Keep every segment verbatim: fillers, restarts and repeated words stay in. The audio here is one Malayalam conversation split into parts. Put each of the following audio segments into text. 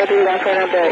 Crossing back on a bit.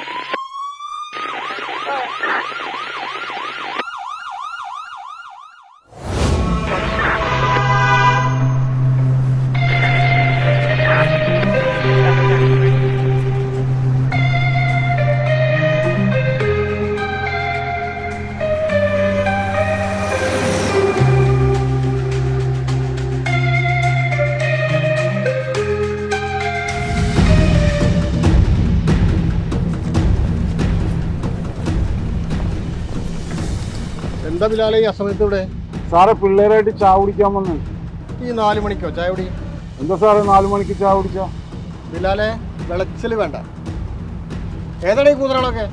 എന്താ ബിലാലെ ഈ അസമയത്ത് ഇവിടെ? സാറെ പിള്ളേരായിട്ട് ചായ കുടിക്കാൻ വന്നു. ഈ നാല് മണിക്കോ ചായ കുടി? എന്താ സാറേ നാലു മണിക്ക് ചായ കുടിച്ചാ? ബിലാലെ വിളച്ചില് വേണ്ട. ഏതാണ് ഈ കൂതറകളൊക്കെ?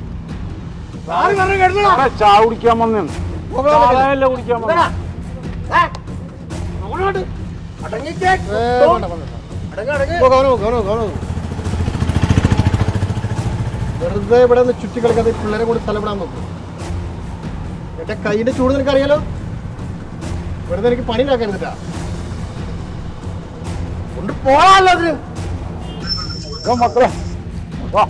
ചായ കുടിക്കാൻ വന്നു. കുടിക്കാൻ വെറുതെ ഇവിടെ നിന്ന് ചുറ്റി കളിക്കാതെ പിള്ളേരെ കൂടി സ്ഥലപ്പെടാൻ നോക്കും. എന്റെ കൈയുടെ ചൂട് നിനക്ക് അറിയാലോ. വെറുതെ എനിക്ക് പണി ഉണ്ടാക്കരുതിട്ടാ. കൊണ്ട് പോകാല്ലോ അതിന്. മക്കളെ വാ.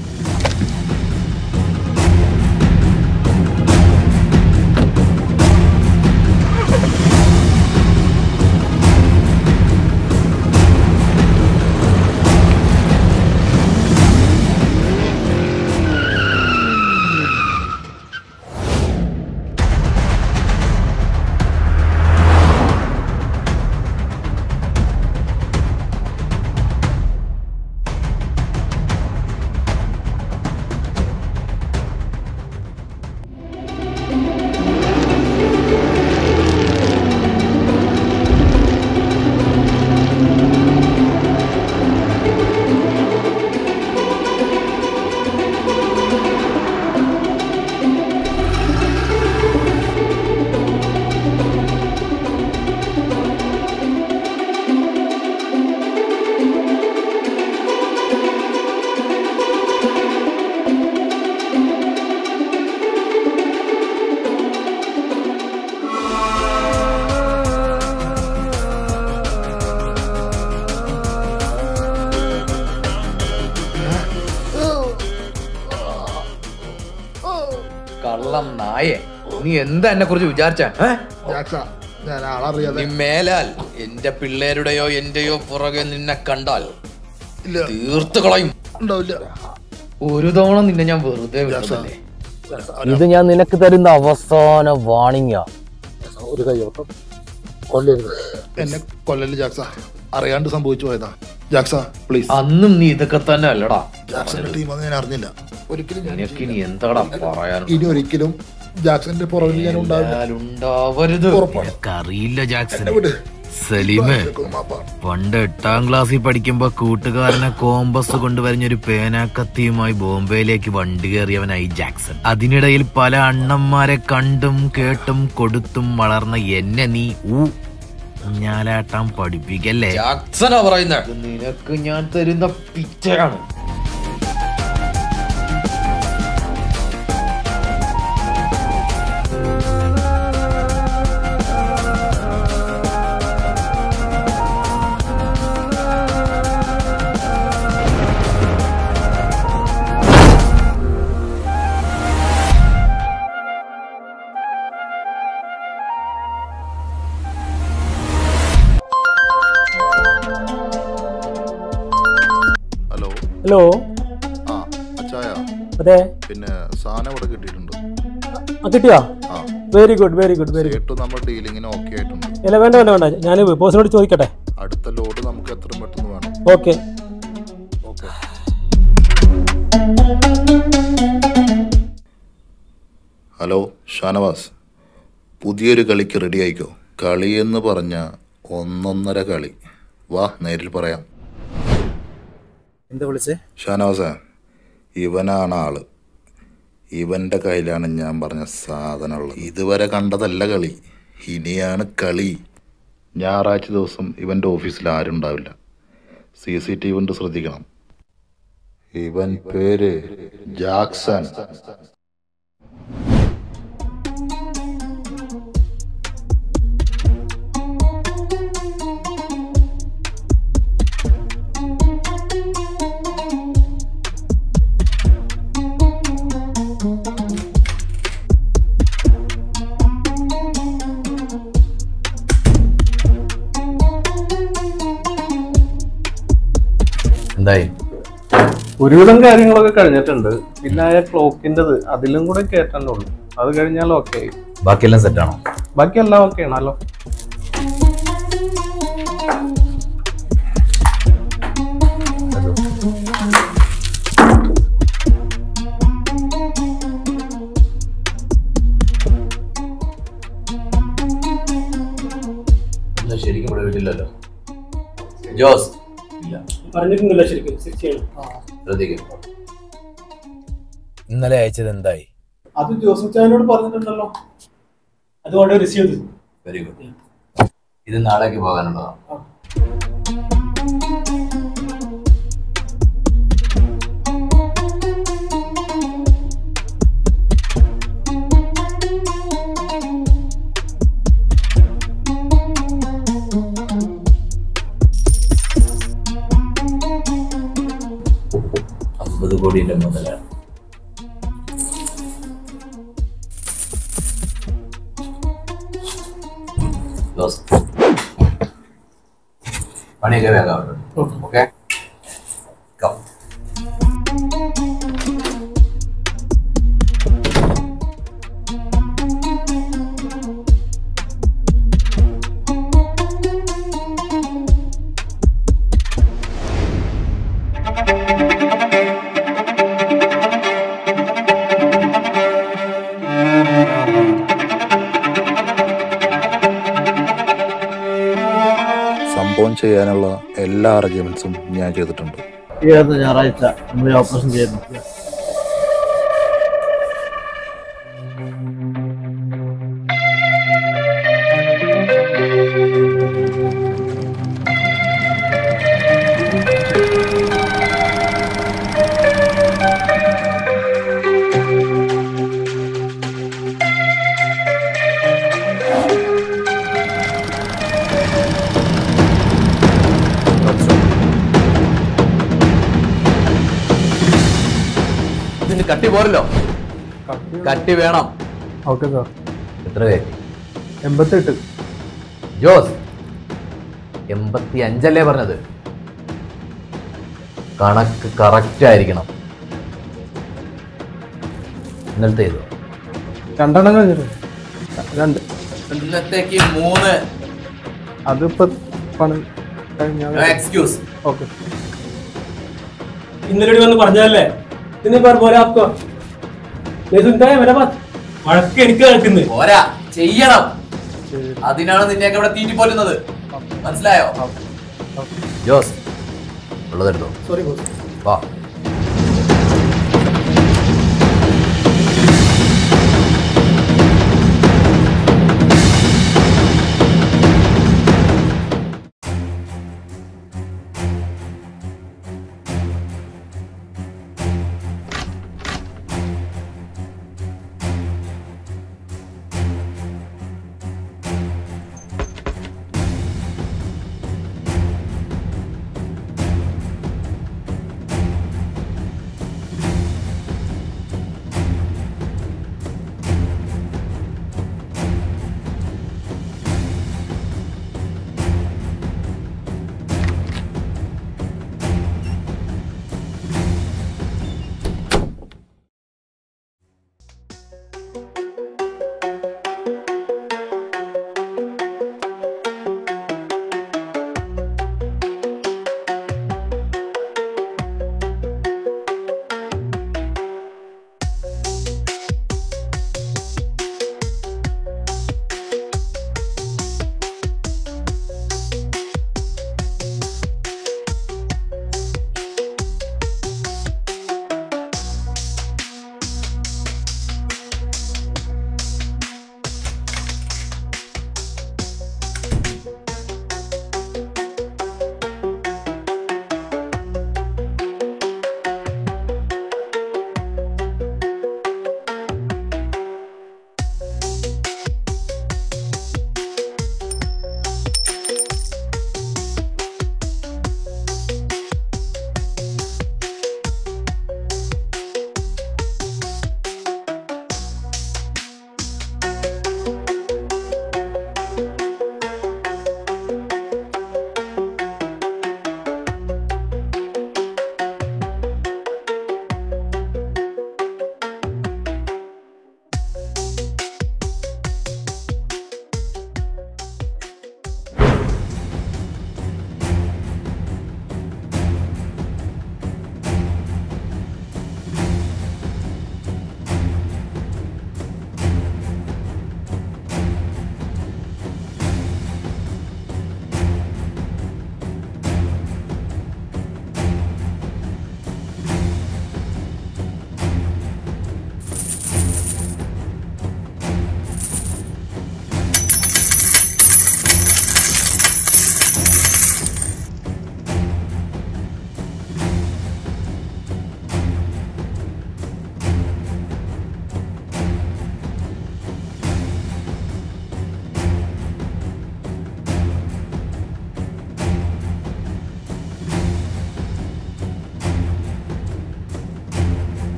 കള്ളം നായേ, നീ എന്താ എന്നെ കുറിച്ച് വിചാരിച്ച? മേലാൽ എന്റെ പിള്ളേരുടെയോ എന്റെയോ പുറകെ നിന്നെ കണ്ടാൽ തീർത്ത് കളയും. ഒരു തവണ നിന്നെ ഞാൻ വെറുതെ വിളിച്ചല്ലേ. ഇത് ഞാൻ നിനക്ക് തരുന്ന അവസാന വാണിംഗാ. ഒരു കൈയോട്ടം കൊല്ലരുത്. എന്നെ കൊല്ലല് ജാക്സ, അറിയാണ്ട് സംഭവിച്ചു പോയതാ ജാക്സ, പ്ലീസ്. അന്നും നീ ഇതൊക്കെ തന്നെ അല്ലടാ. ജാക്സന്റെ ടീം ഞാൻ അറിഞ്ഞില്ല ഒരിക്കലും. നിനക്ക് ഇനി എന്താടാ പറയാൻ? ഇനി ഒരിക്കലും ജാക്സന്റെ പുറകിൽ ഞാൻ ഉണ്ടാവരുത്. അറിയില്ല ജാക്സൺ. സലീമേ, പണ്ട് എട്ടാം ക്ലാസ്സിൽ പഠിക്കുമ്പോ കൂട്ടുകാരനെ കോമ്പസ് കൊണ്ടുവരഞ്ഞൊരു പേനാക്കത്തിയുമായി ബോംബെയിലേക്ക് വണ്ടി കയറിയവനായി ജാക്സൺ. അതിനിടയിൽ പല അണ്ണന്മാരെ കണ്ടും കേട്ടും കൊടുത്തും വളർന്ന എന്നെ നീ ഊ ഞാലാട്ടാൻ പഠിപ്പിക്കല്ലേ. ജാക്സനാ പറയുന്നത്. നിനക്ക് ഞാൻ തരുന്ന പിച്ചയാണ്. ഹലോ. ആ അച്ചായ. അതെ. പിന്നെ സാധനം ഇവിടെ കിട്ടിയിട്ടുണ്ട്. കിട്ടിയോ? Very good very good very good. നമ്മുടെ ഡീലിങ്ങിന് ഓക്കെ ആയിട്ടുണ്ട്. ഇല്ല വേണ്ട വേണ്ട വേണ്ട, ഞാൻ ബോസിനോട് ചോദിക്കട്ടെ. അടുത്ത ലോഡ് നമുക്ക് എത്രയും പെട്ടെന്ന് വേണം. Okay okay. ഹലോ ഷാനവാസ്, പുതിയൊരു കളിക്ക് റെഡി ആയിക്കോ. കളി എന്ന് പറഞ്ഞ ഒന്നൊന്നര കളി. വാ നേരിൽ പറയാം. എന്താ വിളിച്ചേ? ഷാനവാസേ, ഇവനാണ് ആള്. ഇവന്റെ കയ്യിലാണ് ഞാൻ പറഞ്ഞ സാധനമുള്ളത്. ഇതുവരെ കണ്ടതല്ല കളി, ഇനിയാണ് കളി. ഞായറാഴ്ച ദിവസം ഇവന്റെ ഓഫീസിൽ ആരും ഉണ്ടാവില്ല. സി സി ടി വി ഉണ്ട്, ശ്രദ്ധിക്കണം. ഇവൻ പേര് ജാക്സൺ. എന്തായി? ഒരുവിധം കാര്യങ്ങളൊക്കെ കഴിഞ്ഞിട്ടുണ്ട്. പിന്നെ ആ ക്ലോക്കിൻ്റെത് അതിലും കൂടെ കേട്ടണ്ടുള്ളൂ. അത് കഴിഞ്ഞാൽ ഓക്കെ ആയി. ബാക്കിയെല്ലാം സെറ്റാണോ? ബാക്കിയെല്ലാം ഓക്കെ ആണല്ലോ. ശരിക്കും ഇവിടെ വീട്ടില്ലല്ലോ. ജോസ് ഇല്ല, പറഞ്ഞിട്ടുണ്ടല്ലോ ശരിക്കും. ശ്രദ്ധിക്കും. ഇന്നലെ അയച്ചത് എന്തായി? അത് ജോസഫ് ചായനോട് പറഞ്ഞിട്ടുണ്ടല്ലോ. അത് ഓർഡർ റിസീവ് ചെയ്തു. Very good. ഇത് നാളേക്ക് പോകാനുള്ളതാണ്. അമ്പത് കോടിയുടെ മുതലാണ്. പണിയൊക്കെ വേഗം. ഓക്കെ, സംഭവം ചെയ്യാനുള്ള എല്ലാ അറേഞ്ച്മെന്റ്സും ഞാൻ ചെയ്തിട്ടുണ്ട്. ഏത് ഞായറാഴ്ച നമ്മൾ ഓപ്പറേഷൻ ചെയ്യുന്നു. ഇതിന് കട്ടി പോരല്ലോ, കട്ടി വേണം. Okay sir. എത്ര പേര്? എൺപത്തെട്ട്. ജോസ് എൺപത്തി അഞ്ചല്ലേ പറഞ്ഞത്? കണക്ക് കറക്റ്റ് ആയിരിക്കണം. ഇന്നലത്തെ ചെയ്തോ? രണ്ടെണ്ണം കഴിഞ്ഞിട്ടുണ്ട്. രണ്ട്. ഇന്നത്തേക്ക് മൂന്ന്. അതിപ്പോ പണി കഴിഞ്ഞാൽ എക്സ്ക്യൂസ്. ഓക്കെ. ഇന്നലെ വന്ന് പറഞ്ഞല്ലേ വഴക്ക് എനിക്ക് കേൾക്കുന്നത്. പോരാ, ചെയ്യണം. അതിനാണ് നിന്നെയൊക്കെ ഇവിടെ തീറ്റി പോറ്റുന്നത്. മനസ്സിലായോ? ജോസ് ഉള്ളതെടുത്തോ. Sorry boss. വാ.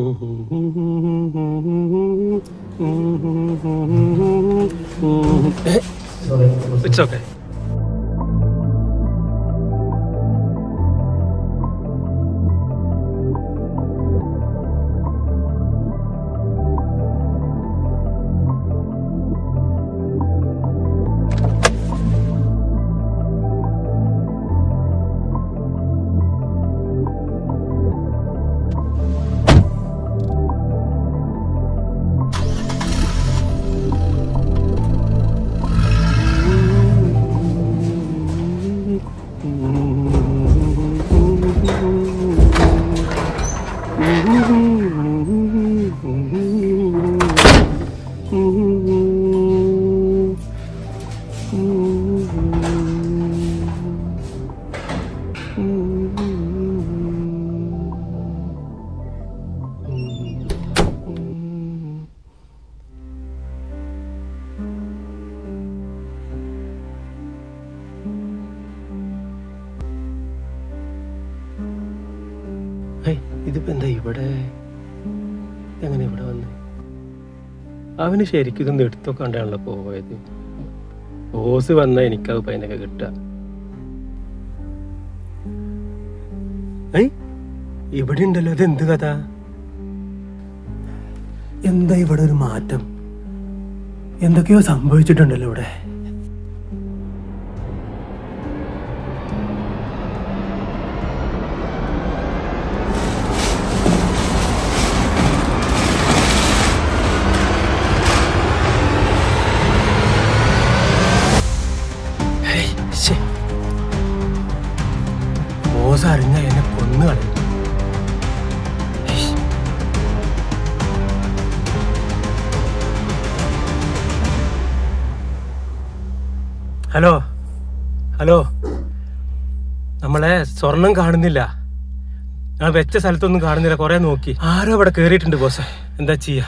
It's okay. ഇതിപ്പോ എന്താ ഇവിടെ എങ്ങനെ ഇവിടെ വന്ന് അവന് ശരിക്കും ഇതൊന്നും എടുത്തൊക്കെണ്ടാണല്ലോ പോയത്. ബോസ് വന്നാൽ എനിക്കത് പൈനൊക്കെ കിട്ടുക. ഇവിടെ ഉണ്ടല്ലോ, അതെന്ത് കഥ? എന്താ ഇവിടെ ഒരു മാറ്റം? എന്തൊക്കെയോ സംഭവിച്ചിട്ടുണ്ടല്ലോ ഇവിടെ. ബോസ് അറിഞ്ഞ എന്നെ കൊന്നു കളയും. ഹലോ ഹലോ നമ്മളെ സ്വർണം കാണുന്നില്ല. ഞാൻ വെച്ച സ്ഥലത്തൊന്നും കാണുന്നില്ല. കൊറേ നോക്കി. ആരോ ഇവിടെ കേറിയിട്ടുണ്ട് ബോസ്. എന്താ ചെയ്യാ?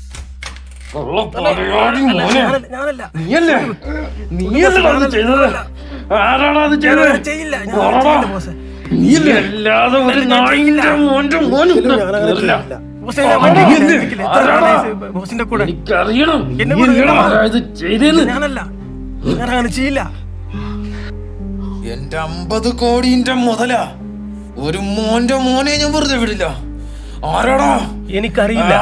ബോസിന്റെ കൂടെ ഞാനല്ല, ഞാനങ്ങനെ ചെയ്യില്ല. എന്റെ അമ്പത് കോടിന്റെ മുതലാ. ഒരു മോന്റെ മോനെ ഞാൻ വെറുതെ വിടില്ല. ആരാടാ? എനിക്കറിയില്ല.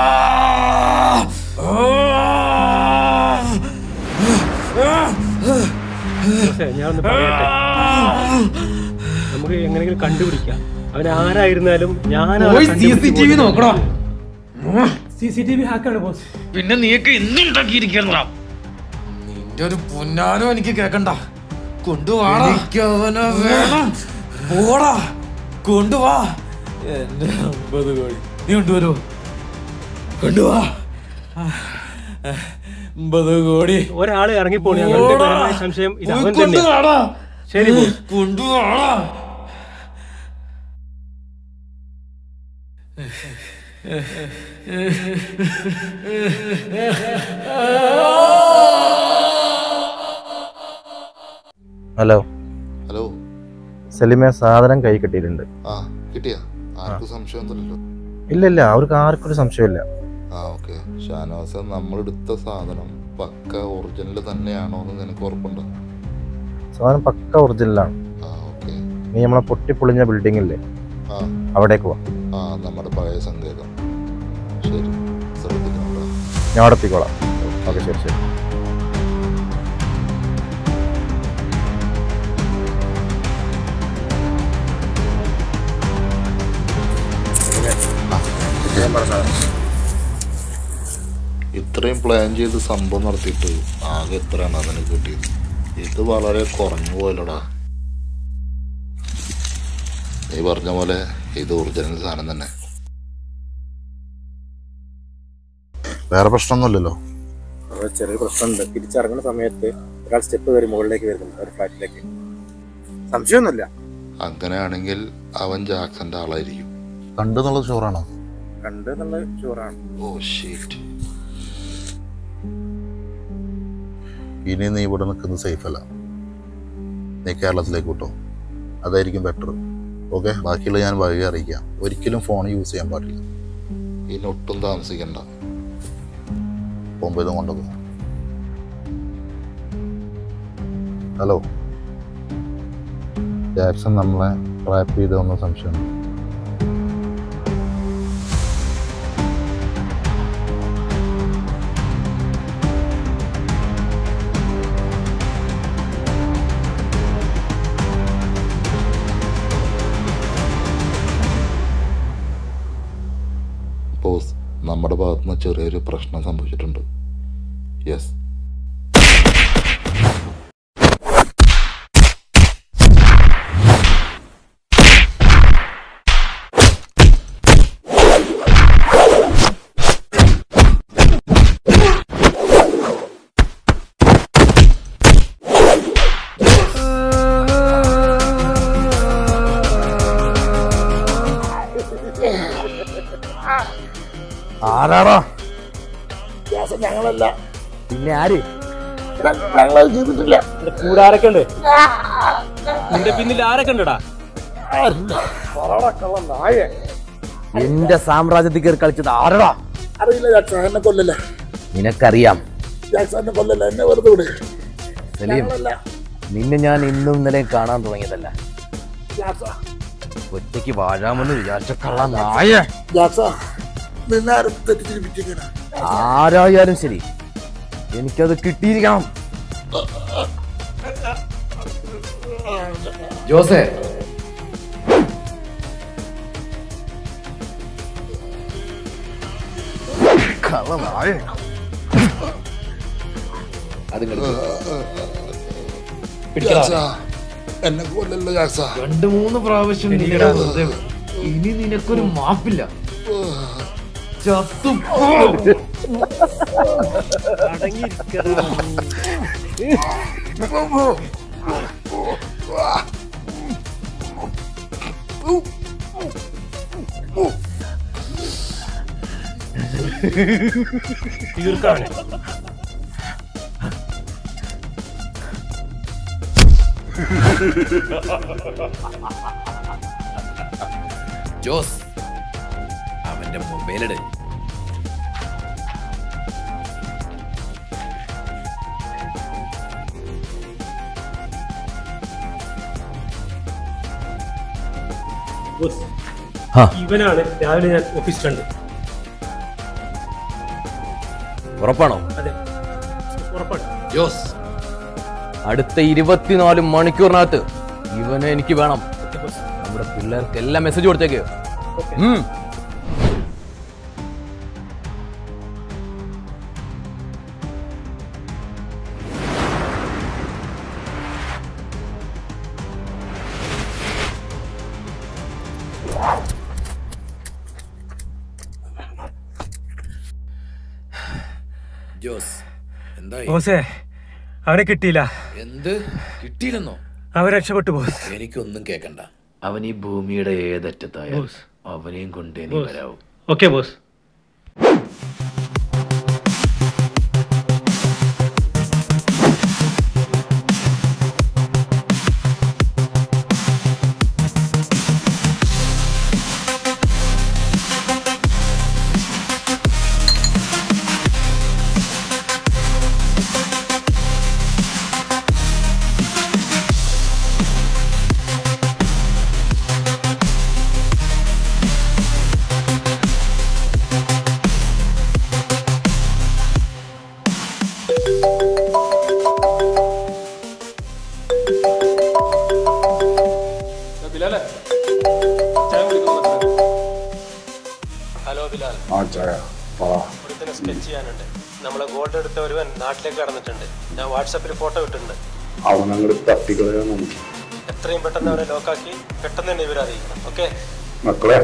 ഞാനൊന്ന് പറയട്ടെ, നമുക്ക് എങ്ങനെയെങ്കിലും കണ്ടുപിടിക്കാം. അവൻ ആരായിരുന്നാലും ഞാൻ സി സി ടി വി നോക്കണോ? സി സി ടി വി ഹാക്കാണ് ബോസ്. പിന്നെ നീയൊക്കെ എന്നുണ്ടാക്കിയിരിക്കണ നിന്റെ ഒരു പുന്നാനോ എനിക്ക് കേക്കണ്ട. കൊണ്ടുവാടാ, വേണം പോടാ, കൊണ്ടുവാ എന്റെ അമ്പത് കോടി. നീ കൊണ്ടുവരോ? കൊണ്ടുവാ അമ്പത് കോടി. ഒരാള് ഇറങ്ങിപ്പോണി. സംശയം ഇത് അവൻ തന്നെ. ശരി, കൊണ്ടുവാടാ. ഹലോ ഹലോ സലിമെ, സാധനം കൈ കിട്ടിയിട്ടുണ്ട്. ആ കിട്ടിയാ? ആർക്കും സംശയമൊന്നുമില്ലല്ലോ? ഇല്ല ഇല്ല, അവർക്ക് ആർക്കും ഒരു സംശയമില്ല. ആ ഓക്കെ. ഷാനവാസ, നമ്മളെടുത്ത സാധനം പക്ക ഒറിജിനൽ തന്നെയാണോ എന്ന് നിനക്ക് ഉറപ്പുണ്ടോ? സാധനം പക്ക ഒറിജിനലാണ്. ആ ഓക്കെ. നീ നമ്മളെ പൊട്ടിപ്പൊളിഞ്ഞ ബിൽഡിങ്ങില്ലേ, ആ അവിടേക്ക് പോവാം. ആ നമ്മുടെ പഴയ സങ്കേതം. ശരി, ശ്രദ്ധിക്കണം. ഞാൻ അവിടെ എത്തിക്കോളാം. ഓക്കെ, ശരി ശരി. ഇത്രയും പ്ലാൻ ചെയ്ത് സംഭവം നടത്തിയിട്ട് ആകെ എത്രയാണ് അതിന് കിട്ടിയത്? ഇത് വളരെ കുറഞ്ഞു പോയല്ലോടാ. നീ പറഞ്ഞ പോലെ ഇത് ഒറിജിനൽ സാധനം തന്നെ. വേറെ പ്രശ്നമൊന്നുമില്ലല്ലോ? ചെറിയ പ്രശ്നമുണ്ട്. തിരിച്ചിറങ്ങുന്ന സമയത്ത് ഒരാൾ സ്റ്റെപ്പ് കയറി മുകളിലേക്ക് വരുന്നുണ്ട്, ഒരു ഫ്ലാറ്റിലേക്ക്. സംശയമൊന്നുമില്ല. അങ്ങനെയാണെങ്കിൽ അവൻ ജാക്സന്റെ ആളായിരിക്കും. കണ്ടെന്നുള്ളത് ഷുവറാണോ? കണ്ട് എന്നുള്ളത് ഷുവറാണ്. ഓ ഷീറ്റ്. ഇനി നീ ഇവിടെ നിൽക്കുന്നത് സേഫ് അല്ല. നീ കേരളത്തിലേക്ക് വിട്ടോ, അതായിരിക്കും ബെറ്റർ. ഓക്കെ, ബാക്കിയുള്ള ഞാൻ വഴിയെ അറിയിക്കാം. ഒരിക്കലും ഫോൺ യൂസ് ചെയ്യാൻ പാടില്ല. ഇനി ഒട്ടും താമസിക്കണ്ട. പോകുമ്പോൾ ഇതും കൊണ്ടുപോകും. ഹലോ, ജാക്സൺ നമ്മളെ ട്രാപ്പ് ചെയ്തതെന്ന് സംശയമുണ്ട്. ബോസ്, നമ്മുടെ ഭാഗത്തുനിന്ന് ചെറിയൊരു പ്രശ്നം സംഭവിച്ചിട്ടുണ്ട്. യെസ്. ആരാടാ? ഞങ്ങളല്ല, പിന്നെ ആര്? ഞങ്ങളത് ചെയ്തിട്ടില്ല. കൂടെ ആരൊക്കെ ഉണ്ട്? നിന്റെ പിന്നിൽ ആരൊക്കെ ഉണ്ടടാ? എന്റെ സാമ്രാജ്യത്തിൽ കയറി കളിച്ചത് ആരടാ? അറിയില്ല ജാക്സ, എന്നെ കൊല്ലല്ല. നിനക്കറിയാം ജാക്സ എന്നെ കൊല്ലല്ല, എന്നെ വെറുതെ വിട്. സലീം, നിന്നെ ഞാൻ ഇന്നും ഇന്നലെ കാണാൻ തുടങ്ങിയതല്ല. ഒറ്റയ്ക്ക് വാഴാമെന്ന് വിചാരിച്ച കള്ള നായ. ജാക്സ, നിന്നെ ആരും തെറ്റിദ്ധരിപ്പിച്ചിരിക്കണം. ആരായാലും ശരി, എനിക്കത് കിട്ടിയിരിക്കണം. ജോസേ, കള്ള നായ. അത് എന്നെ കൊല്ലല്ലോ ജാക്സ. രണ്ടു മൂന്ന് പ്രാവശ്യം നീടാ വെറുതെ വിടും. ഇനി നിനക്കൊരു മാപ്പില്ല. ചത്തും തീർക്കാണ്. ജോസ്, അവന്റെ മൊബൈലെട്. ഇവനാണ് രാവിലെ ഞാൻ ഓഫീസിലുണ്ട്. ഉറപ്പാണോ? അതെ, ഉറപ്പാണ്. ജോസ്, അടുത്ത ഇരുപത്തിനാല് മണിക്കൂറിനകത്ത് ഇവനെ എനിക്ക് വേണം. നമ്മുടെ പിള്ളേർക്ക് എല്ലാം മെസ്സേജ് കൊടുത്തേക്ക്. ഉം. ജോസ്, എന്തായി? ബോസേ, അവനെ കിട്ടിയില്ല. എന്ത് കിട്ടിയില്ലെന്നോ? അവൻ രക്ഷപ്പെട്ടു ബോസ്. എനിക്കൊന്നും കേക്കണ്ട. അവൻ ഈ ഭൂമിയുടെ ഏതറ്റത്തായാലും അവനെയും കൊണ്ടേ നീ വരാവൂ. Okay boss. ഹലോ ബിലാൽ, ഒരുത്തനെ സ്കെച്ച് ചെയ്യാനുണ്ട്. നമ്മളെ ഗോൾഡ് എടുത്ത ഒരുവൻ നാട്ടിലേക്ക് കടന്നിട്ടുണ്ട്. ഞാൻ വാട്സാപ്പിൽ ഫോട്ടോ ഇട്ടിട്ടുണ്ട്. അവനങ്ങോട്ട് തട്ടിക്കളയാൻ നമുക്ക്. എത്രയും പെട്ടെന്ന് അവനെ ലോക്കാക്കി പെട്ടെന്ന് തന്നെ ഇവരെ അറിയിക്കണം. ഓക്കെ മക്കളെ,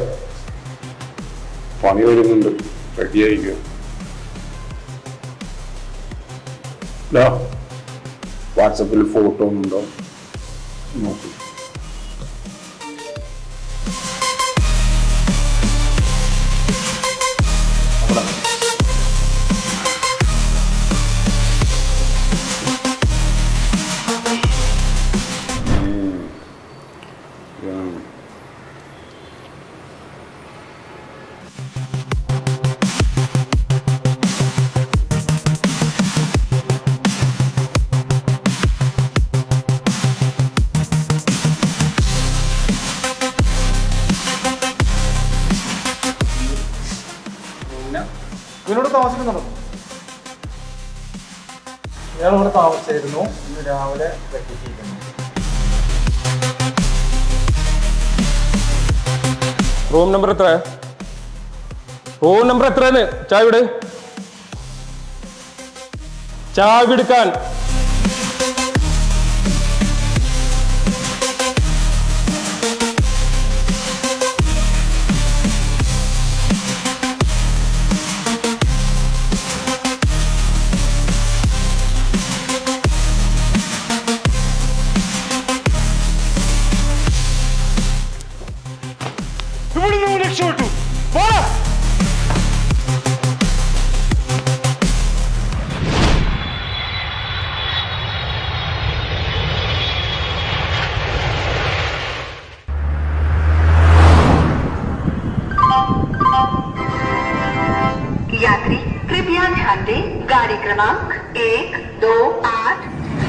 പണി വരുന്നുണ്ട്, റെഡിയായിരിക്കുക. വാട്സാപ്പിൽ ഫോട്ടോ ഒന്നുണ്ടോ നോക്കൂ. ഇയാൾ ഇവിടെ താമസിച്ചായിരുന്നു. ഇന്ന് രാവിലെ വെട്ടിച്ചിരിക്കുന്നു. റൂം നമ്പർ എത്ര? റൂം നമ്പർ എത്രയാണ്? ചാവിട് ചാവിടുക്കാൻ. രക്ഷപ്പെട്ടു. यात्री कृपया ध्यान दें, गाड़ी क्रमांक एक दो आठ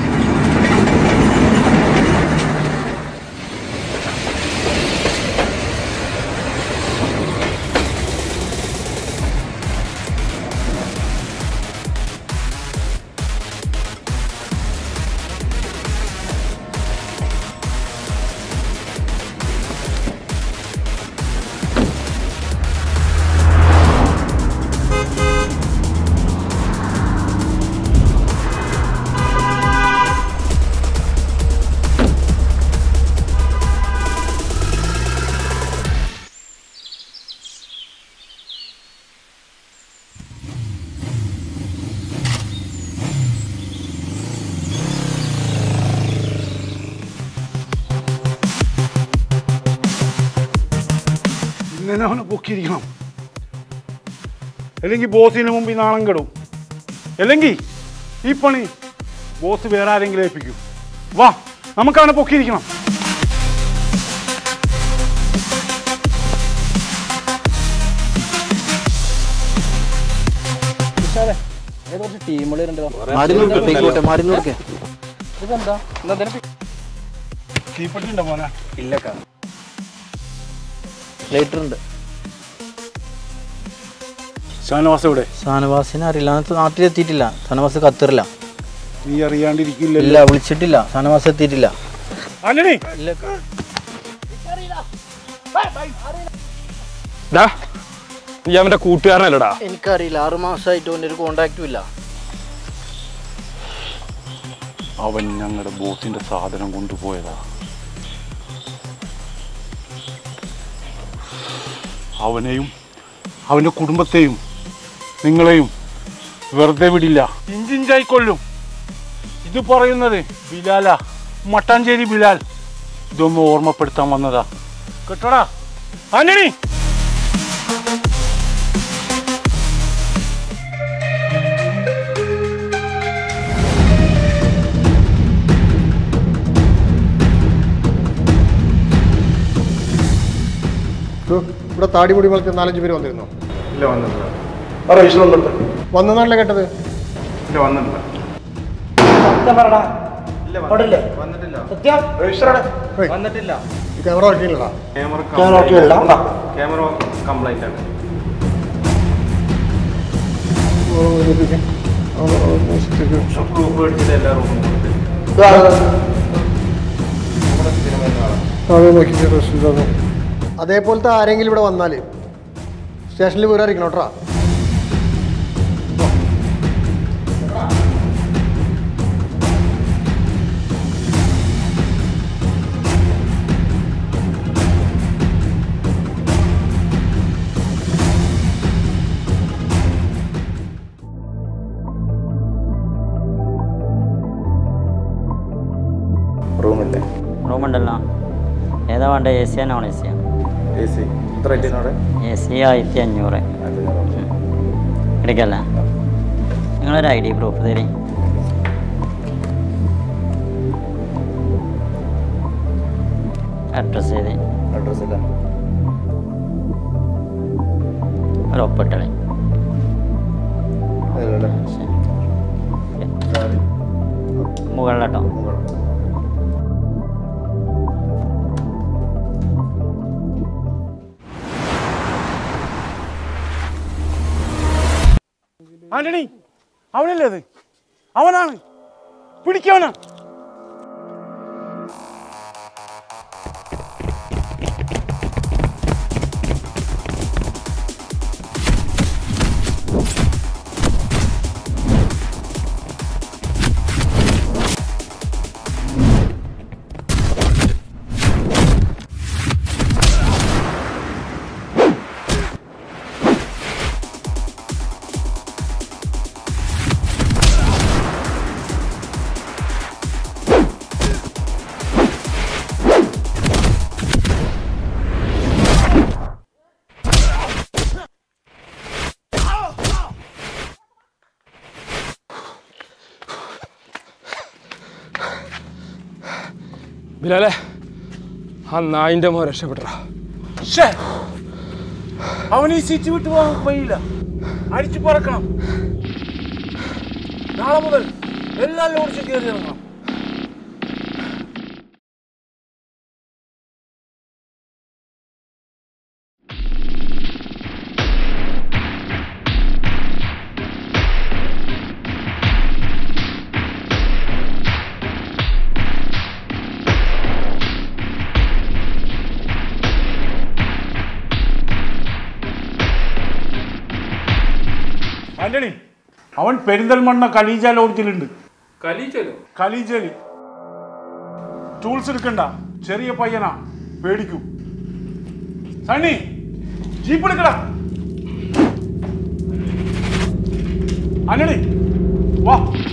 ഇങ്ങനെ അവനെ പൊക്കിയിരിക്കണം, അല്ലെങ്കിൽ ബോസിന് മുമ്പിൽ നാണം കെടും, അല്ലെങ്കിൽ ഈ പണി ബോസ് വേറെ ആരെങ്കിലും ഏൽപ്പിക്കും. വാ, നമുക്ക് അവനെ പൊക്കിയിരിക്കണം. തീപ്പെട്ടിണ്ടോ മോനെ? ഇല്ലക്കാ. ലേറ്ററുണ്ട്. ഷാനവാസ് എവിടെ? ഷാനവാസിനെ അറിയില്ല, നാട്ടിലെത്തിയിട്ടില്ല. ഷാനവാസ് ഖത്തറില്ല. നീ അറിയാണ്ടിരിക്കില്ല? ഇല്ല, വിളിച്ചിട്ടില്ല. ഷാനവാസ് എത്തിയിട്ടില്ല. ആന്റണി, നീ അവന്റെ കൂട്ടുകാരനല്ലടാ? എനിക്കറിയില്ല. ആറു മാസമായിട്ട് അവൻ്റെ ഒരു കോണ്ടാക്റ്റും ഇല്ല. അവൻ ഞങ്ങളുടെ ബോസിന്റെ സാധനം കൊണ്ടുപോയതാ. അവനെയും അവന്റെ കുടുംബത്തെയും നിങ്ങളെയും വെറുതെ വിടില്ല, ഇഞ്ചിഞ്ചായി കൊല്ലും. ഇത് പറയുന്നത് ബിലാല, മട്ടാഞ്ചേരി ബിലാൽ. ഇതൊന്ന് ഓർമ്മപ്പെടുത്താൻ വന്നതാ കേട്ടോടാ ആന്റണി. ഇവിടെ താടിമുടി വളർത്തി നാലഞ്ച് പേര് വന്നിരുന്നോ? ഇല്ല, വന്നിട്ടില്ല. ആ രജിസ്റ്റർ വന്നിട്ട് വന്നതാണല്ലേ കേട്ടത്? ഇല്ല, വന്നിട്ടില്ല. വന്നിട്ടില്ല. ഈ ക്യാമറ വർക്കില്ലടാ. ക്യാമറ കംപ്ലൈന്റ് ആണ്. എല്ലാ റൂമും അതേപോലത്തെ ആരെങ്കിലും ഇവിടെ വന്നാൽ സ്റ്റേഷനിൽ പോരായിരിക്കണം കേട്ടോ. റൂമില്ലേ? റൂമുണ്ടല്ലോ. ഏതാ വേണ്ട? എ സിയാ നോൺ എ സിയാ? A C. എത്ര റേറ്റിനോടെ? എ സി ആയിരത്തി അഞ്ഞൂറ്. എടുക്കല്ലേ? നിങ്ങളൊരു ഐ ഡി പ്രൂഫ് തരി. അഡ്രസ്സ് ചെയ്ത്. അഡ്രസ്സ് ഇല്ല. ഒരു ഒപ്പിട്ടളി. മുകളിലോട്ടോ. ആന്റണി, അവനല്ലേ അത്? അവനാണ്. പിടിക്കാനാ. ബിലാലെ, ആ നായിന്റെ മോൻ രക്ഷപ്പെട്ട. അവൻ ഈ സീറ്റ് വിട്ടു പോകാൻ വഴിയില്ല. അടിച്ചു പറക്കണം. നാളെ മുതൽ എല്ലാ ലോഡ്സും കയറി ഇറങ്ങണം. ആന്റണി, അവൻ പെരിന്തൽമണ്ണ കലീജ ലോഡ്ജിലുണ്ട്. കലീജലോ? കലീജലി. ടൂൾസ് എടുക്കണ്ട, ചെറിയ പയ്യനാ, പേടിക്കും. സണ്ണി, ജീപ്പ് എടുക്കടാ. ആന്റണി വാ.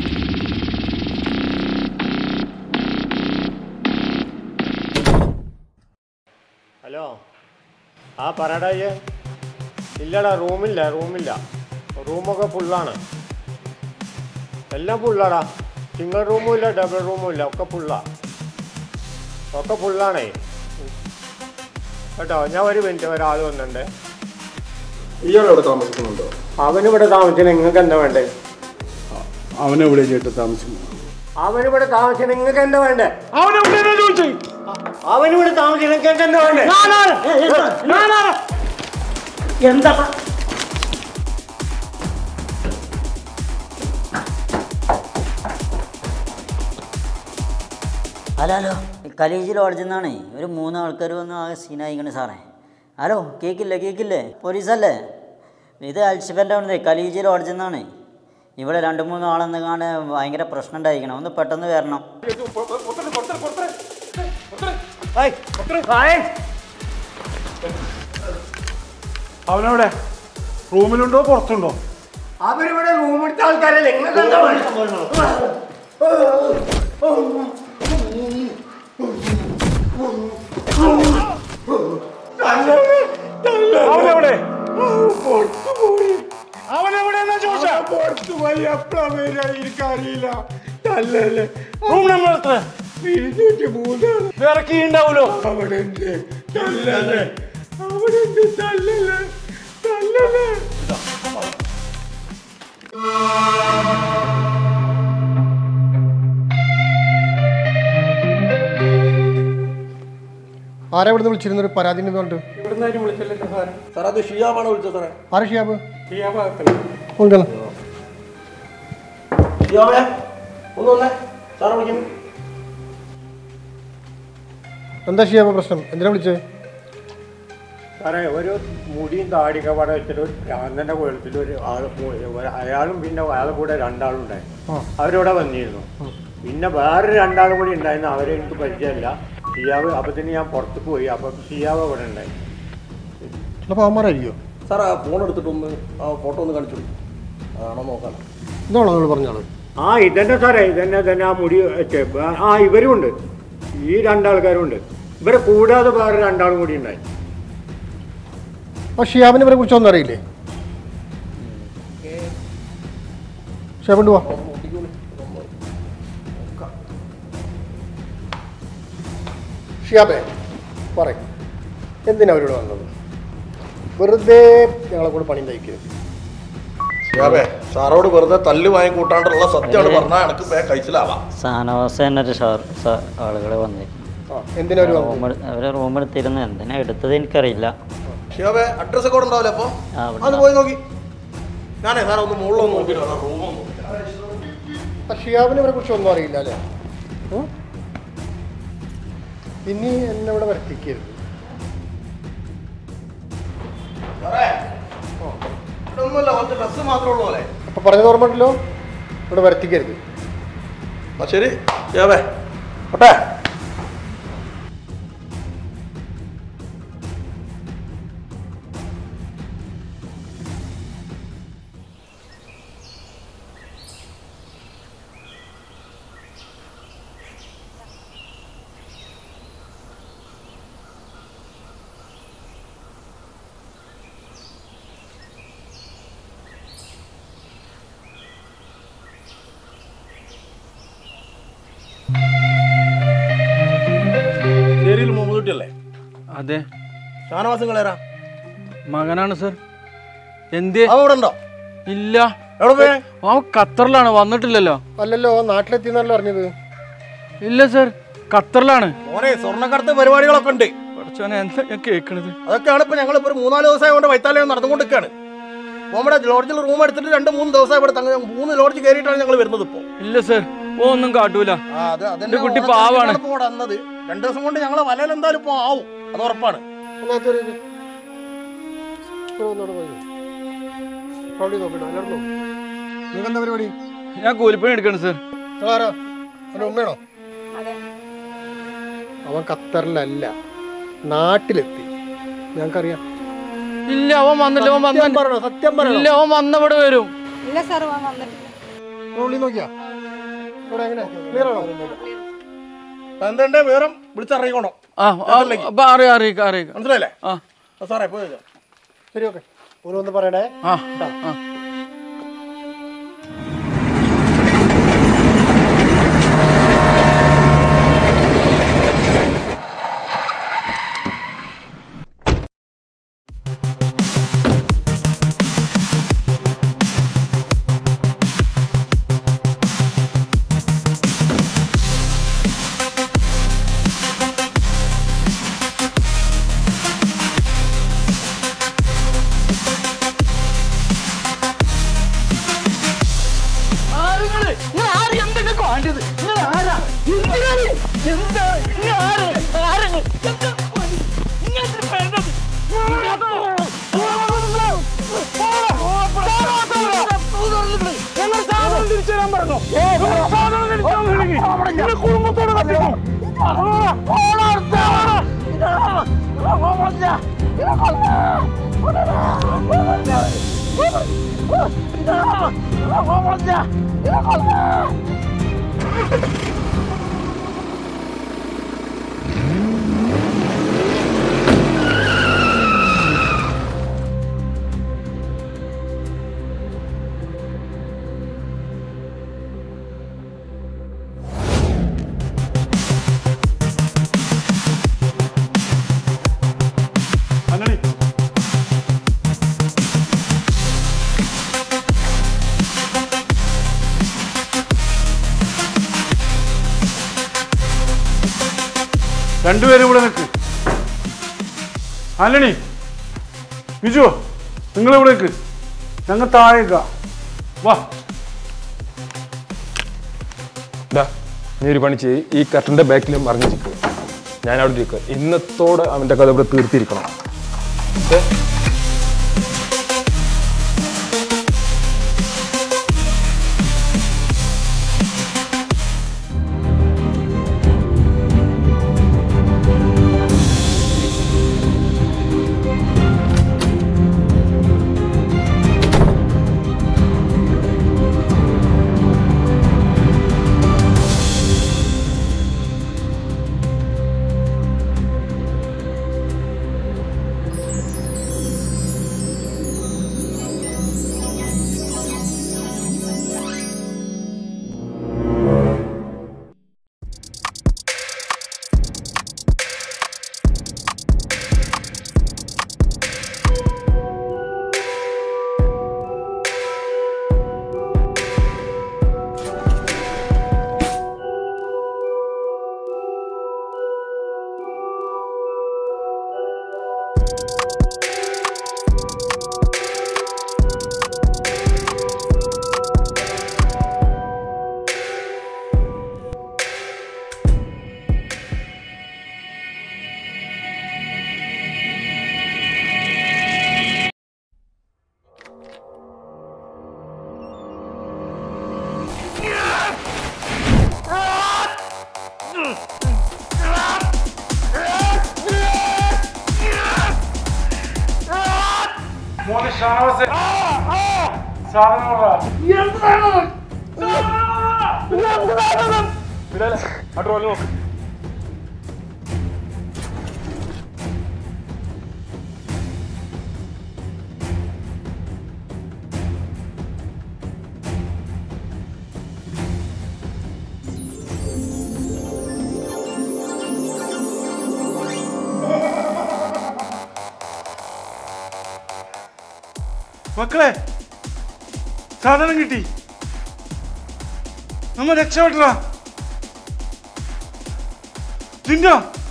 ഹലോ, ആ പറയടാ. ഇല്ലടാ, റൂമില്ല റൂമില്ല റൂമൊക്കെ ഫുള്ളാണ്. എല്ലാം ഫുള്ളാടാ. സിംഗിൾ റൂമും ഇല്ല, ഡബിൾ റൂമും ഇല്ല, ഒക്കെ ഫുള്ളാ. ഒക്കെ ഫുള്ളാണേ കേട്ടോ. ഞാൻ ഒരു മിനിറ്റ്, ഒരാൾ വന്നിട്ടുണ്ട്. ഇയാളെവിടെ താമസിക്കുന്നുണ്ടോ? അവനിവിടെ താമസിക്കണം. നിങ്ങൾക്ക് എന്താ വേണ്ടേ? അവനെവിടെ ചേട്ടാ താമസിക്കുന്നു? അവനിവിടെ താമസിക്കണം. നിങ്ങൾക്ക് എന്താ വേണ്ടേ? അവനെവിടെ ചോദിച്ചു? അവനിവിടെ താമസിക്കണം. നിങ്ങൾക്ക് എന്താ വേണ്ടേ? എന്താ ഹലോ ഹലോ, കലീജ് ലോഡ്ജിൽ നിന്നാണ്. ഒരു മൂന്ന് ആൾക്കാർ വന്ന് ആകെ സീനായിക്കണേ സാറേ. ഹലോ, കേൾക്കില്ലേ കേൾക്കില്ലേ? പോലീസല്ലേ? ഇത് അൽഷിഫൻ്റെ അവിടെ കലീജ് ലോഡ്ജിൽ നിന്നാണ്. ഇവിടെ രണ്ട് മൂന്ന് ആളെന്ന് കാണാൻ ഭയങ്കര പ്രശ്നം ഉണ്ടായിരിക്കണം. ഒന്ന് പെട്ടെന്ന് വരണം. അവനവിടെ റൂമിലുണ്ടോ പുറത്തുണ്ടോ? അവരിവിടെ റൂമെടുത്ത ആൾക്കാരല്ലേ? അവനെവിടെ? അവനെവിടെയെന്നാ ചോദിച്ചാ? പുറത്തു പോയി. എപ്പോഴാ വരിക എനിക്കറിയില്ല. റൂം നമ്പർ എത്ര? ഇരുന്നൂറ്റി മൂന്നാണ്. വിറക്കി ഉണ്ടാവൂലോ? അവിടെ ഉണ്ട്. തല്ലല്ലേ, അവിടെ ഉണ്ട്. തല്ലല്ലേ, തല്ലല്ലേ. ആരാ ഇവിടുന്ന് വിളിച്ചിരുന്നൊരു പരാതി പറഞ്ഞിട്ട്? ഇവിടുന്ന് വിളിച്ചല്ലേ സാറേ? സാർ അത് ഷിയാബാണ് വിളിച്ചത് സാറേ. ആരാ ഷിയാബ്? ഷിയാബ് കൊണ്ടുവരണം. ഷിയാബേ ഒന്ന് വന്നേ, സാറെ വിളിക്കുന്നു. എന്താ ഷിയാബ് പ്രശ്നം? എന്തിനാ വിളിച്ചത്? സാറേ, ഒരു മുടിയും താടിയൊക്കെ അവിടെ വെച്ചിട്ട് ഒരു ഭ്രാന്തൻ്റെ കുഴത്തിൽ ഒരു ആൾ, അയാളും പിന്നെ അയാളെ കൂടെ രണ്ടാളും ഉണ്ടായിരുന്നു. അവരിവിടെ വന്നിരുന്നു. പിന്നെ വേറെ രണ്ടാളും കൂടി ഉണ്ടായിരുന്നു. അവരെ എനിക്ക് പരിചയമില്ല. ഷിയാബ് അപ്പത്തിന് ഞാൻ പുറത്തേക്ക് പോയി. അപ്പം ഷിയാബ് അവിടെ ഉണ്ടായി. പാവന്മാരായിരിക്കോ? സാർ ആ ഫോൺ എടുത്തിട്ടൊന്ന് ആ ഫോട്ടോ ഒന്ന് കാണിച്ചു ആണോ നോക്കാം. ഇതാണോ നിങ്ങൾ പറഞ്ഞാൽ? ആ ഇതന്നെ സാറേ, ഇതന്നെ തന്നെ ആ മുടി വെച്ച്. ആ ഇവരും ഉണ്ട്, ഈ രണ്ടാൾക്കാരും ഉണ്ട്. ഇവരെ കൂടാതെ വേറെ രണ്ടാളും കൂടി ഉണ്ടായി. ആ ഷിയാബിനെ ഇവരെ കുറിച്ചൊന്നും അറിയില്ലേ? ഷിയാബ് വാ. ഷിയാബേ പറയും, എന്തിനാ അവരോട് വന്നത്? വെറുതെ ഞങ്ങളെ കൂടെ പണി തയ്ക്കരുത്. ഷിയാബേ, സാറോട് വെറുതെ തല്ല് വാങ്ങി കൂട്ടാണ്ടുള്ള സത്യമാണ് പറഞ്ഞാൽ എനിക്ക് കഴിച്ചിലാവാം. സാനവാസ എന്നൊരു ആളുകൾ വന്നിരുന്നു. അവരെ റൂം എടുത്തിരുന്നു. എന്തിനാ എടുത്തത് എനിക്കറിയില്ല. ഷിയാബേ, അഡ്രസ് ഒക്കെ ഉണ്ടാവില്ല? അപ്പൊ അത് പോയി നോക്കി. ഞാനേ സാറേ ഒന്ന് മുകളിലൊന്ന് നോക്കിയിട്ട് റൂമൊന്നും ഷിയാബിനെ ഇവരെ കുറിച്ച് ഒന്നും അറിയില്ല അല്ലേ? ഇനി എന്നെ ഇവിടെ വരുത്തിക്കരുത്. അപ്പൊ പറഞ്ഞത് ഓർമ്മയുണ്ടല്ലോ, ഇവിടെ വരുത്തിക്കരുത്. ശരി ഷിയാബേ ഓട്ടെ. അതെ, ഷാനവാസും കളേറാ മകനാണ് സർ. എന്ത് അവിടെ ഉണ്ടോ? ഇല്ല, അവൻ ഖത്തറിലാണ്, വന്നിട്ടില്ലല്ലോ. അല്ലല്ലോ, നാട്ടിലെത്തിന്നല്ലോ അറിഞ്ഞത്. ഇല്ല സർ, ഖത്തറിലാണ്. മോനെ സ്വർണ്ണക്കടത്ത് പരിപാടികളൊക്കെ ഉണ്ട്. എന്താ ഞാൻ കേൾക്കണത്? അതൊക്കെയാണ് ഇപ്പൊ ഞങ്ങൾ ഇപ്പൊ ഒരു മൂന്നാല് ദിവസമായി കൊണ്ട് വൈത്താലയം നടന്നുകൊണ്ടിരിക്കുകയാണ്. നമ്മുടെ ലോഡ്ജിൽ റൂം എടുത്തിട്ട് രണ്ട് മൂന്ന് ദിവസം ഇവിടെ തങ്ങ മൂന്ന് ലോഡ്ജ് കയറിയിട്ടാണ് ഞങ്ങൾ വരുന്നത്. ഇപ്പൊ ഇല്ല സർ, ഓ ഒന്നും കാട്ടൂല. എന്റെ കുട്ടി പാവാണ്. വന്നത് രണ്ടു ദിവസം കൊണ്ട് ഞങ്ങളെ വലയിൽ എന്തായാലും ഇപ്പൊ ആവും, അത് ഉറപ്പാണ്. നിങ്ങൾക്കെന്താ പരിപാടി? ഞാൻ കൂലിപ്പണി എടുക്കണം സർ. ഉമ്മയാണോ? അവൻ ഖത്തറിലല്ല, നാട്ടിലെത്തി. ഞങ്ങൾക്കറിയാം. ഇല്ല, അവൻ വന്നില്ല. അവൻ പറഞ്ഞോ, സത്യം പറഞ്ഞോ. ഇല്ല, അവൻ വന്നവിടെ വരും. ഇല്ല സാർ, അവൻ വന്നിട്ടില്ല. ഉള്ളി നോക്കിയാ ഇവിടെ എങ്ങനെ ക്ലിയർ ആണോ? എന്താ വിവരം വിളിച്ചറിയിക്കണോ? മനസ്സിലായില്ലേ? സാറേ പോയി ശരി, ഓക്കെ. ഓരോന്ന് പറയണേ. രണ്ടുപേരും ഇവിടെ നിൽക്ക്. ആന്റണി, ബിജു, നിങ്ങൾ ഇവിടെ നിൽക്ക്. ഞങ്ങൾ താഴേക്ക വാ. നീ ഒരു പണി ചെയ്യ്, ഈ കട്ടന്റെ ബാക്കിൽ മറിഞ്ഞു നിൽക്കുക. ഞാൻ അവിടെ ഇരിക്കുക. ഇന്നത്തോടെ അവന്റെ കഥ ഇവിടെ തീർത്തിരിക്കണം. മോനെ ഷാനവാസേ സാധനം കൊണ്ടാ ബിലാലെ ആ ട്രോലി നോക്ക് മക്കളെ സാധനം കിട്ടി നമ്മ രക്ഷപ്പെട്ടാ ജിൻഡോ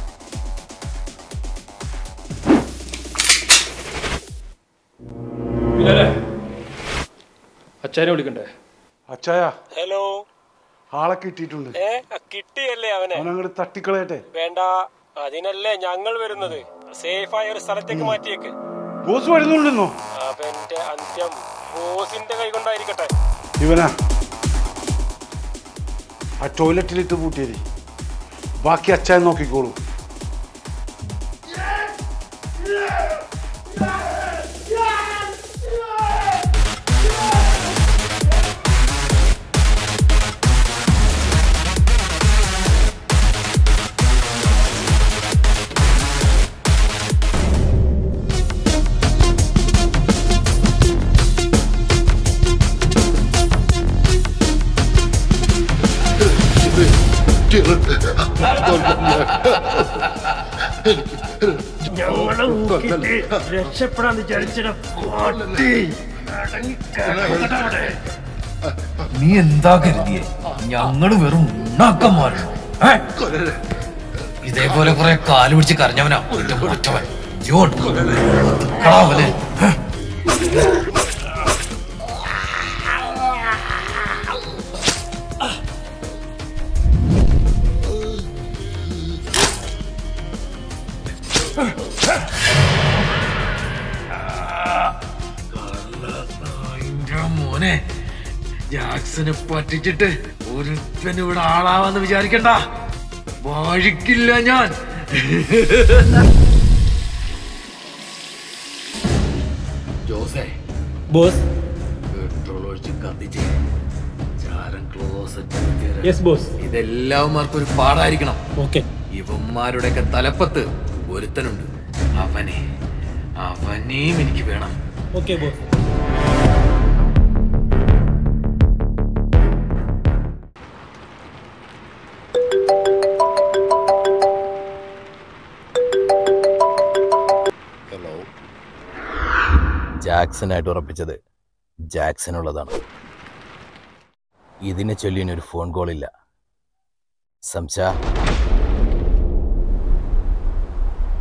ബിലാലെ അച്ചായനെ വിളിക്കണ്ടേ അച്ചായ ഹലോ ആളെ കിട്ടിയിട്ടുണ്ട് ഏ കിട്ടിയല്ലേ അവനെ അവനങ്ങോട്ട് തട്ടിക്കളയട്ടെ വേണ്ട അതിനല്ലേ ഞങ്ങൾ വരുന്നത് സേഫായ ഒരു സ്ഥലത്തേക്ക് മാറ്റിയേക്ക് ബോസ് വരുന്നുണ്ടെന്നോ അവന്റെ അന്ത്യം ബോസിന്റെ കൈ കൊണ്ടായിരിക്കട്ടെ ഇവനാ ആ ടോയ്ലറ്റിലിട്ട് പൂട്ടിയത് ബാക്കി അച്ചാൻ നോക്കിക്കോളൂ രക്ഷപ്പെടാൻ വിചാരിച്ചിട നീ എന്താ കരുതിയേ ഞങ്ങള് വെറും ഉണ്ണാക്കന്മാരാണോ ഇതേപോലെ കുറെ കാല് പിടിച്ച് കരഞ്ഞവനാ എന്റെ മുറ്റവൻ ജോൺ കളാവല്ലേ മോനെ ജാക്സനെ പറ്റിച്ചിട്ട് ഒരുത്തൻ ഇവിടെ ആളാവാന്ന് വിചാരിക്കണ്ട വാഴിക്കില്ല ഞാൻ ജോസേ ബോസ് പെട്രോൾ ഒഴിച്ച് കത്തിച്ച് ചാരം യെസ് ബോസ് ഇതെല്ലാവന്മാർക്കും ഒരു പാടായിരിക്കണം. ഓക്കെ. ഇവന്മാരുടെയൊക്കെ തലപ്പത്ത് ഒരുത്തനുണ്ട്. അവനെ അവനെയും എനിക്ക് വേണം. Okay boss. ജാക്സനായിട്ട് ഉറപ്പിച്ചത് ജാക്സനുള്ളതാണ്. ഇതിനെ ചൊല്ലിനൊരു ഫോൺ കോളില്ല. സംശ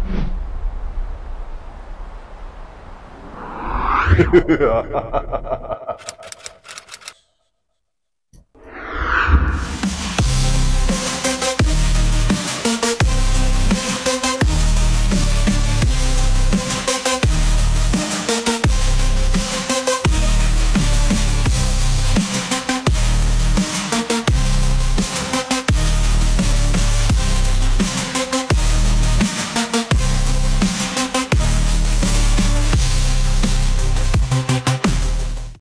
Ha ha ha ha.